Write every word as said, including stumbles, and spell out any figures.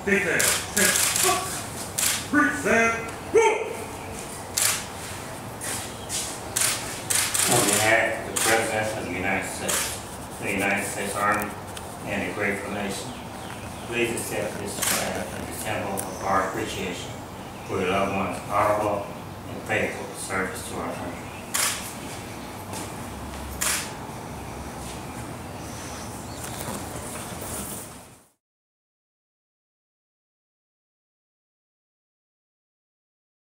Detail. Present. On behalf of the President of the United States, the United States Army, and the grateful nation, please accept this flag as a symbol of our appreciation for your loved ones' honorable and faithful service to our country.